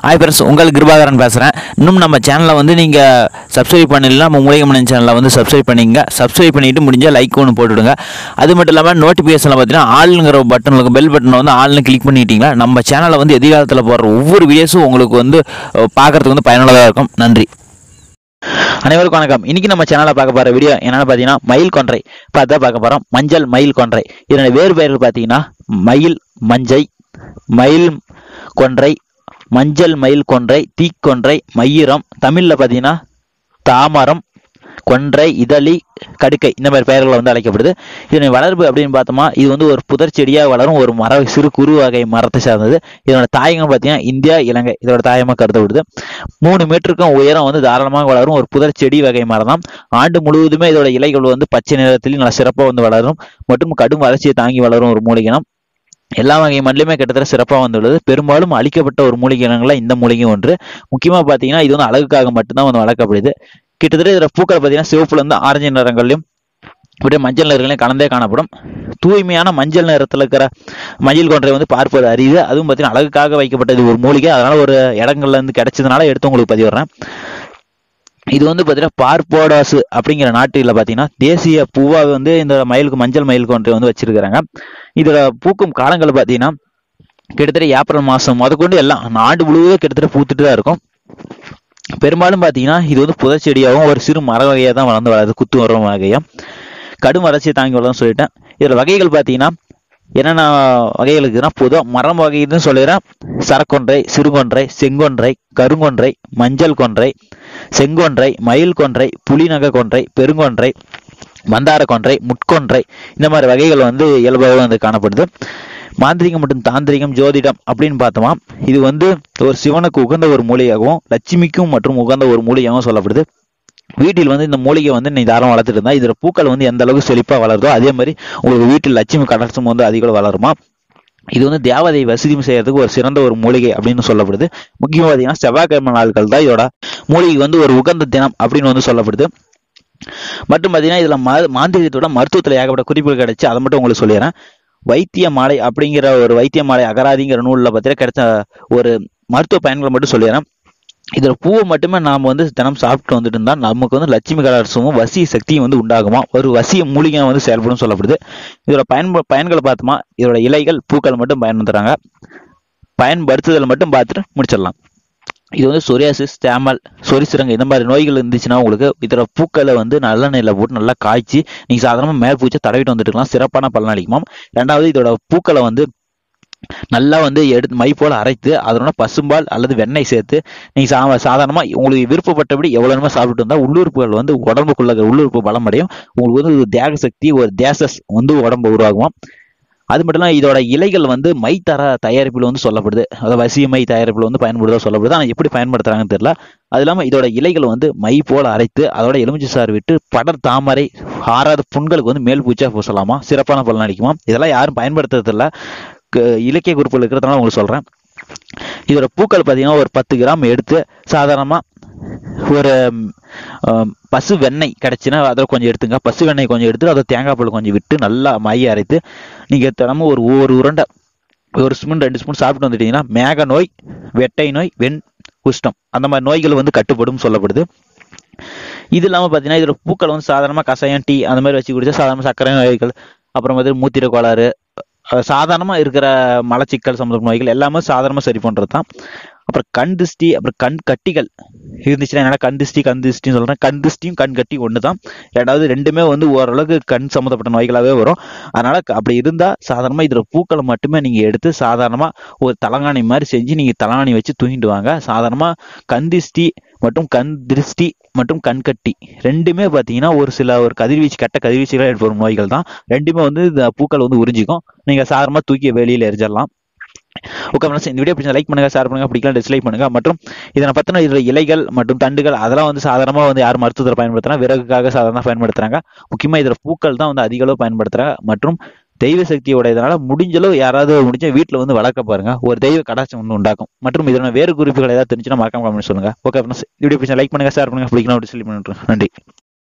Hi friends, உங்கள் கிருபாகரன் பேசுகிறேன். இன்னும் நம்ம சேனலை வந்து நீங்கள் சப்ஸ்கிரைப் பண்ணலாம். நம்ம மூலிகை மணி சேனலை வந்து சப்ஸ்கிரைப் பண்ணிங்க. சப்ஸ்கிரைப் பண்ணிவிட்டு முடிஞ்சால் லைக் ஒன்று போட்டுவிடுங்க. அது மட்டும் இல்லாமல் நோட்டிஃபிகேஷனில் பார்த்தீங்கன்னா ஆளுங்கிற பட்டன் இருக்கும், பெல் பட்டனை வந்து ஆள்னு கிளிக் பண்ணிட்டீங்களா நம்ம சேனலை வந்து எதிர்காலத்தில் போடுற ஒவ்வொரு வீடியோஸும் உங்களுக்கு வந்து பார்க்குறதுக்கு வந்து பயனுள்ளதாக இருக்கும். நன்றி. அனைவருக்கும் வணக்கம். இன்னைக்கு நம்ம சேனலில் பார்க்க போகிற வீடியோ என்னென்னு பார்த்தீங்கன்னா மயில் கொன்றை பார்க்க போகிறோம். மஞ்சள் மயில் கொன்றை இதோட வேறு பெயர்கள் பார்த்தீங்கன்னா மயில் மஞ்சை, மயில் கொன்றை, மஞ்சள் மயில் கொன்றை, தீக்கொன்றை, மயிரம், தமிழில் பார்த்தீங்கன்னா தாமரம், கொன்றை, இதழி, கடுக்கை, இந்த மாதிரி பெயர்கள் வந்து அழைக்கப்படுது. இதனை வளர்ப்பு அப்படின்னு பார்த்தோமா, இது வந்து ஒரு புதர் செடியாக வளரும் ஒரு சிறு குறு வகை மரத்தை சார்ந்தது. இதனோட தாயகம் பார்த்தீங்கன்னா இந்தியா, இலங்கை இதோட தாயமாக கருதப்படுது. 3 மீட்டருக்கும் உயரம் வந்து தாராளமாக வளரும் ஒரு புதர் செடி வகை மரம் தான். ஆண்டு முழுவதுமே இதோட இலைகள் வந்து பச்சை நிறத்தில் நல்ல சிறப்பாக வந்து வளரும் மற்றும் கடும் வளர்ச்சியை தாங்கி வளரும் ஒரு மூலிகைனம். எல்லா வகை மண்ணிலுமே கிட்டத்தட்ட சிறப்பாக வந்துள்ளது. பெரும்பாலும் அழிக்கப்பட்ட ஒரு மூலிகை இனங்கள்ல இந்த மூலிகை ஒன்று. முக்கியமாக பார்த்தீங்கன்னா இது வந்து அழகுக்காக மட்டும்தான் வந்து வளர்க்கப்படுது. கிட்டத்தட்ட இதில் பூக்கள் பார்த்தீங்கன்னா சிவப்புல இருந்து ஆரஞ்சு நிறங்களையும் இப்படியே மஞ்சள் நிறங்களையும் கலந்தே காணப்படும். தூய்மையான மஞ்சள் நிறத்தில் இருக்கிற மயில் கொன்றை வந்து பார்ப்பது அரிது. அதுவும் பார்த்தீங்கன்னா அழகுக்காக வைக்கப்பட்டது ஒரு மூலிகை. அதனால ஒரு இடங்கள்ல இருந்து கிடைச்சதுனால எடுத்து உங்களுக்கு பதிவிடுறேன். இது வந்து பார்த்தீங்கன்னா பார்போடாஸ் அப்படிங்கிற நாட்டில் பார்த்தீங்கன்னா தேசிய பூவாக வந்து இந்த மஞ்சள் மயில் கொன்றை வந்து வச்சிருக்கிறாங்க. இதோட பூக்கும் காலங்கள் பார்த்தீங்கன்னா கிட்டத்தட்ட ஏப்ரல் மாதம் முதற்கொண்டு எல்லாம் ஆண்டு முழுவதும் கிட்டத்தட்ட பூத்துட்டு தான் இருக்கும். பெரும்பாலும் பார்த்தீங்கன்னா இது வந்து புதர் செடியாகவும் ஒரு சிறு மர வகையாக தான் வளர்ந்து வளருது. குத்து வர வகையாக கடும் வறட்சியை தாங்கி வளர்ந்து சொல்லிட்டேன். இதில் வகைகள் பார்த்தீங்கன்னா என்னென்ன வகைகள் இருக்குதுன்னா பொதுவாக மரம் வகைன்னு சொல்லிடுறேன். சரக்கொன்றை, சிறுகொன்றை, செங்கொன்றை, கருங்கொன்றை, மஞ்சள் கொன்றை, செங்கொன்றை, மயில் கொன்றை, புலிநக கொன்றை, பெருங்கொன்றை, மந்தார கொன்றை, முட்கொன்றை, இந்த மாதிரி வகைகள் வந்து இயல்பாக வந்து காணப்படுது. மாந்திரிகம் மற்றும் தாந்திரிகம், ஜோதிடம் அப்படின்னு பார்த்தோமா, இது வந்து ஒரு சிவனுக்கு உகந்த ஒரு மூலிகையாகவும் லட்சுமிக்கும் மற்றும் உகந்த ஒரு மூலிகையாகவும் சொல்லப்படுது. வீட்டில் வந்து இந்த மூலிகை வந்து நீ தாராளம் வளர்த்துட்டு இருந்தா இதோட பூக்கள் வந்து எந்த அளவுக்கு செழிப்பா வளருதோ அதே மாதிரி உங்களுக்கு வீட்டில் லட்சுமி கடாட்சம் வந்து அதிகம் வளருமா. இது வந்து தேவதை வசதி செய்யறதுக்கு ஒரு சிறந்த ஒரு மூலிகை அப்படின்னு சொல்லப்படுது. முக்கியமாக பார்த்தீங்கன்னா செவ்வாய்க்கிழமை நாட்கள் தான் இதோட மூலிகை வந்து ஒரு உகந்த தினம் அப்படின்னு வந்து சொல்லப்படுது. மற்றும் பார்த்தீங்கன்னா இதுல மாந்திரிகத்தோட மருத்துவத்தில் ஏகப்பட்ட குறிப்புகள் கிடைச்சு அதை மட்டும் உங்களுக்கு சொல்லிடுறேன். வைத்திய மாலை அப்படிங்கிற ஒரு வைத்திய மாலை அகராதிங்கிற நூலில் பார்த்தீங்கன்னா கிடைச்ச ஒரு மருத்துவ பயன்களை மட்டும் சொல்லிடுறேன். இதோட பூவை மட்டுமே நாம் வந்து தினம் சாப்பிட்டு வந்துட்டு இருந்தால் நமக்கு வந்து லட்சுமி கடாட்சமும் வசிய சக்தியும் வந்து உண்டாகுமா, ஒரு வசிய மூலிகை வந்து செயல்படும் சொல்லப்படுது. இதோட பயன்களை பார்த்தோமா, இதோட இலைகள் பூக்கள் மட்டும் பயன்படுத்துறாங்க. பயன்படுத்துதல் மட்டும் பார்த்துட்டு முடிச்சிடலாம். இது வந்து சொரியாசிஸ், தேமல், சொரிசிரங்க இந்த மாதிரி நோய்கள் இருந்துச்சுன்னா உங்களுக்கு இதோட பூக்களை வந்து நல்ல நெல்லை போட்டு நல்லா காய்ச்சி நீங்க சாதாரணமாக மேற்பூச்சை தடவிட்டு வந்துட்டு இருக்கலாம். சிறப்பான பலன் அளிக்குமாம். ரெண்டாவது இதோட பூக்களை வந்து நல்லா வந்து எடுத்து மை போல அரைத்து அதனோட பசும்பால் அல்லது வெண்ணெய் சேர்த்து நீங்க சாதாரணமா உங்களுக்கு விருப்பப்பட்டபடி எவ்வளவு சாப்பிட்டு வந்தா உள்ளுறுப்புகள் வந்து உடம்புக்குள்ள உள்ளுறுப்பு பலம் அடையும். உங்களுக்கு வந்து தேக சக்தி ஒரு தேசஸ் வந்து உடம்பு உருவாகும். அது மட்டும் இல்லாமல் இதோட இலைகள் வந்து மை தயாரிப்பில் வந்து சொல்லப்படுது. அதாவது வசிய மை தயாரிப்பில் வந்து பயன்படுதா சொல்லப்படுது. ஆனால் எப்படி பயன்படுத்துறாங்கன்னு தெரியல. அது இல்லாமல் இதோட இலைகள் வந்து மை போல அரைத்து அதோட எலுமிச்சை சாறு விட்டு படர் தாமரை ஆறாத புண்களுக்கு வந்து மேல் பூச்சா பூசலாமா, சிறப்பான பலன் அளிக்குமா. இதெல்லாம் யாரும் பயன்படுத்துறதில்ல, இலக்கிய குறிப்புகள் இருக்கிறதுனால உங்களுக்கு சொல்றேன். இதோட பூக்கள் பார்த்தீங்கன்னா ஒரு 10 கிராம் எடுத்து சாதாரணமா ஒரு பசு வெண்ணெய் கிடைச்சுன்னா அதில் கொஞ்சம் எடுத்துங்க. பசு வெண்ணெய் கொஞ்சம் எடுத்து அதை தேங்காய் பால் கொஞ்சம் விட்டு நல்லா மைய அரைத்து நீங்க தினமும் ஒரு உருண்டை 1 ஸ்பூன் 2 ஸ்பூன் சாப்பிட்டு வந்துட்டீங்கன்னா மேக நோய், வெட்டை நோய், குஷ்டம் அந்த மாதிரி நோய்கள் வந்து கட்டுப்படும் சொல்லப்படுது. இது இல்லாமல் பார்த்தீங்கன்னா இதோட பூக்கள் வந்து சாதாரணமாக கஷாயம், டீ அந்த மாதிரி வச்சு குடிச்சா சாதாரண சர்க்கரை நோய்கள், அப்புறம் வந்து மூத்திர கோளாறு, சாதாரணமா இருக்கிற மலச்சிக்கல் சம்பந்தப்பட்ட நோய்கள் எல்லாமே சாதாரணமா சரி பண்றது தான். அப்புறம் கண் திருஷ்டி, அப்புறம் கண் கட்டிகள் இருந்துச்சுன்னா என்னன்னா கண் திருஷ்டின்னு சொல்றேன். கண் திருஷ்டியும் கண் கட்டி ஒண்ணுதான். ரெண்டாவது ரெண்டுமே வந்து ஓரளவுக்கு கண் சம்பந்தப்பட்ட நோய்களாவே வரும். அதனால அப்படி இருந்தா சாதாரணமா இதோட பூக்களை மட்டுமே நீங்க எடுத்து சாதாரணமா ஒரு தலகாணி மாதிரி செஞ்சு நீங்க தலகாணி வச்சு தூங்கிட்டு வாங்க. சாதாரணமா கண் திருஷ்டி மற்றும் கண்கட்டி ரெண்டுமே பார்த்தீங்கன்னா ஒரு கதிர்வீச்சு, கெட்ட கதிர்வீச்சுகளை ஏற்படும் நோய்கள் தான். ரெண்டுமே வந்து இந்த பூக்கள் வந்து உறிஞ்சிக்கும். நீங்க சாதாரணமா தூக்கி வெளியில எரிஞ்சிடலாம். ஓகே ஃப்ரெண்ட்ஸ், இந்த வீடியோ பிடிச்சா லைக் பண்ணுங்க, ஷேர் பண்ணுங்க, பிடிக்கலாம் டிஸ்லைக் பண்ணுங்க. மற்றும் இதனை பத்தின இதோட இலைகள் மற்றும் தண்டுகள் அதெல்லாம் வந்து சாதாரணமா வந்து யார் மருத்துவத்தில் பயன்படுத்துறாங்க, விறகுக்காக சாதாரண பயன்படுத்துறாங்க. முக்கியமா இதோட பூக்கள் தான் வந்து அதிக அளவு பயன்படுத்துறாங்க. மற்றும் தெய்வ சக்தியோடையதுனால முடிஞ்சளவு யாராவது முடிஞ்ச வீட்டில் வந்து வளர்க்க பாருங்க, ஒரு தெய்வ கடாட்சம் வந்து உண்டாக்கும். மற்றும் இதோட வேறு குறிப்புகள் ஏதாவது தெரிஞ்சுன்னா மறக்காம கமெண்ட் சொல்லுங்க. ஓகே ஃப்ரெண்ட்ஸ், வீடியோ பிடிச்சா லைக் பண்ணுங்க, ஷேர் பண்ணுங்க, பிடிக்கலாம் டிஸ்லைக் பண்ணுங்க. நன்றி.